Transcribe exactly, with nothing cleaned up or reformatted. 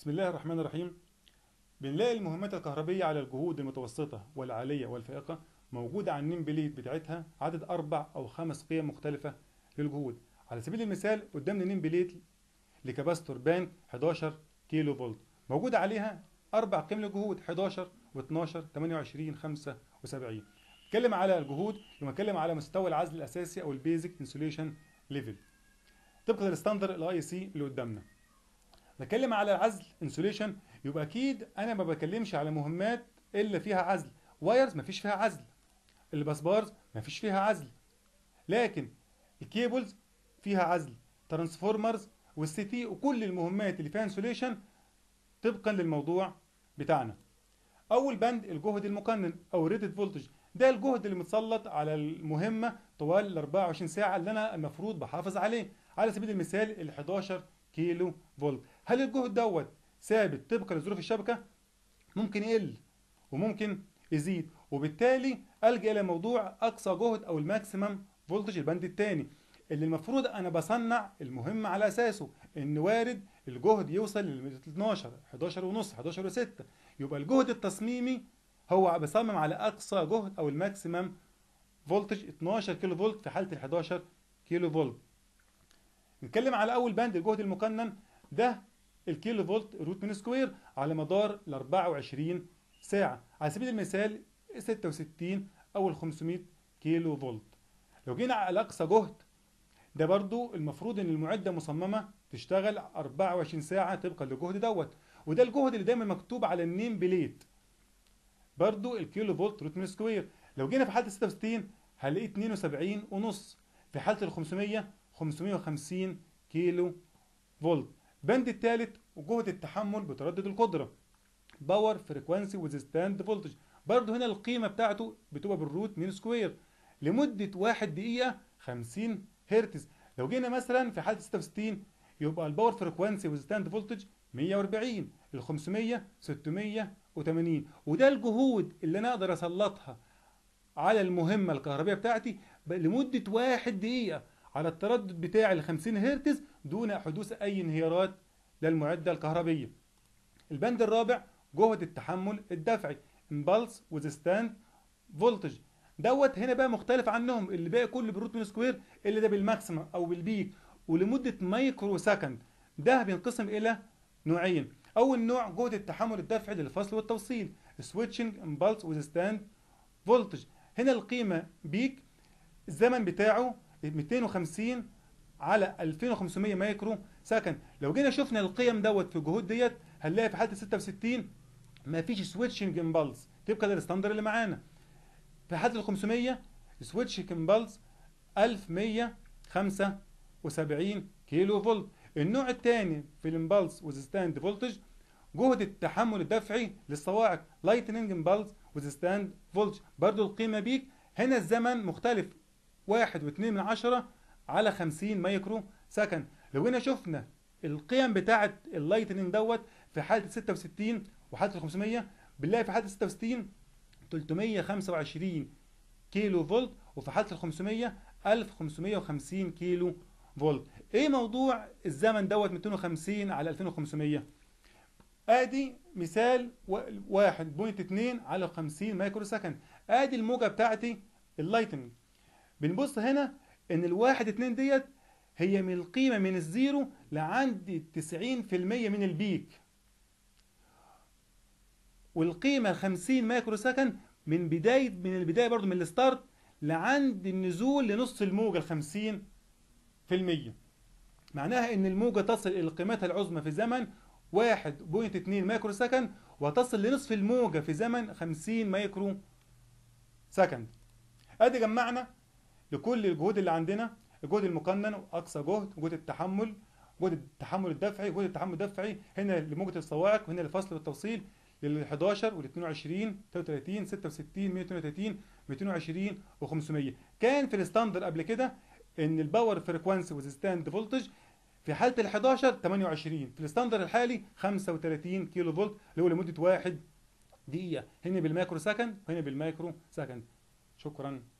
بسم الله الرحمن الرحيم. بنلاقي المهمات الكهربية على الجهود المتوسطة والعالية والفائقة موجودة على النيم بليت بتاعتها عدد أربع أو خمس قيم مختلفة للجهود. على سبيل المثال قدامنا نيم بليت لكباستور بانك حداشر كيلو فولت، موجود عليها أربع قيم للجهود حداشر و12 ثمانية وعشرين خمسة وسبعين. نتكلم على الجهود لما نتكلم على مستوى العزل الأساسي أو البيزك انسوليشن ليفل طبقا للستاندر الاي سي اللي قدامنا. بتكلم على عزل انسوليشن، يبقى اكيد انا ما بكلمش على مهمات الا فيها عزل. وايرز ما فيش فيها عزل، الباسبارز ما فيش فيها عزل، لكن الكيبلز فيها عزل، ترانسفورمرز والسي تي وكل المهمات اللي فيها انسوليشن طبقا للموضوع بتاعنا. اول بند الجهد المقنن او الريتد فولتج، ده الجهد اللي متسلط على المهمه طوال ال أربعة وعشرين ساعه اللي انا المفروض بحافظ عليه. على سبيل المثال ال حداشر كيلو فولت، هل الجهد دوت ثابت طبقا لظروف الشبكه؟ ممكن يقل وممكن يزيد، وبالتالي الجا الى موضوع اقصى جهد او الماكسيمم فولتج البند الثاني اللي المفروض انا بصنع المهمه على اساسه، ان وارد الجهد يوصل ل اتناشر حداشر ونص حداشر وستة، يبقى الجهد التصميمي هو بصمم على اقصى جهد او الماكسيمم فولتج اتناشر كيلو فولت في حاله ال حداشر كيلو فولت. نتكلم على اول بند الجهد المقنن، ده الكيلو فولت روت من سكوير على مدار ال أربعة وعشرين ساعه. على سبيل المثال ستة وستين او ال خمسمائة كيلو فولت. لو جينا على اقصى جهد، ده برضو المفروض ان المعده مصممه تشتغل أربعة وعشرين ساعه طبقا للجهد دوت، وده الجهد اللي دايما مكتوب على النيم بليت برضو الكيلو فولت روت من سكوير. لو جينا في حاله ستة وستين هنلاقيه اتنين وسبعين ونص، في حاله ال خمسمائة خمسمائة وخمسين كيلو فولت. بند الثالث وجهد التحمل بتردد القدره باور فريكوانسي وزيستاند فولتج، برضو هنا القيمه بتاعته بتبقى بالروت من سكوير لمده واحد دقيقه خمسين هرتز. لو جينا مثلا في حاله ستة وستين يبقى الباور فريكوانسي وزيستاند فولتج مية وأربعين، ال خمسمائة ستمائة وثمانين، وده الجهود اللي انا اقدر اسلطها على المهمه الكهربائيه بتاعتي لمده واحد دقيقه على التردد بتاع ال خمسين هرتز دون حدوث اي انهيارات للمعده الكهربيه. البند الرابع جهد التحمل الدفعي امبالس وزيستاند فولتج، دوت هنا بقى مختلف عنهم اللي باقي كله بالروت من سكوير، اللي ده بالماكسيمم او بالبيك ولمده مايكرو سكند. ده بينقسم الى نوعين. اول نوع جهد التحمل الدفعي للفصل والتوصيل سويتشنج امبالس وزيستاند فولتج، هنا القيمه بيك الزمن بتاعه مئتين وخمسين على ألفين وخمسمائة مايكرو سكند. لو جينا شفنا القيم دوت في الجهود ديت هنلاقي في حاله ستة وستين ما فيش سويتشنج امبالس طبقا للستاندر اللي معانا. في حاله ال خمسمائة سويتشنج امبالس ألف ومائة وخمسة وسبعين كيلو فولت. النوع الثاني في الامبالس وزيستاند فولتج جهد التحمل الدفعي للصواعق لايتنينج امبالس وزيستاند فولتج، برضو القيمه بيك هنا الزمن مختلف واحد واثنين من عشرة على خمسين مايكرو سكند. لو جينا شفنا القيم بتاعه اللايتنينج دوت في حاله ستة وستين وحاله ال خمسمائة بنلاقي في حاله ستة وستين ثلاثمائة وخمسة وعشرين كيلو فولت، وفي حاله ال خمسمائة ألف وخمسمائة وخمسين كيلو فولت. ايه موضوع الزمن دوت مئتين وخمسين على ألفين وخمسمائة؟ ادي مثال واحد فاصلة اتنين على خمسين مايكرو سكند، ادي الموجه بتاعتي اللايتنينج. بنبص هنا ان الواحد اتنين ديت هي من القيمه من الزيرو لعند تسعين في المية من البيك، والقيمه خمسين مايكرو سكند من بدايه من البدايه برضو من الستارت لعند النزول لنص الموجه ال خمسين في المية. معناها ان الموجه تصل الى قيمتها العظمى في زمن واحد فاصلة اتنين مايكرو سكند وتصل لنصف الموجه في زمن خمسين مايكرو سكند. ادي جمعنا لكل الجهود اللي عندنا الجهد المقنن واقصى جهد، جهد التحمل، جهد التحمل الدفعي، جهد التحمل الدفعي هنا لموجه الصواعق وهنا للفصل والتوصيل لل حداشر وال اتنين وعشرين ثلاثة وثلاثين ستة وستين مئة واثنين وثلاثين مئتين وعشرين و500. كان في الستاندر قبل كده ان الباور فريكوانسي وزيستاند فولتج في حاله ال حداشر ثمانية وعشرين، في الستاندر الحالي خمسة وثلاثين كيلو فولت اللي هو لمده واحد دقيقه، هنا بالمايكرو سكند وهنا بالمايكرو سكند. شكرا.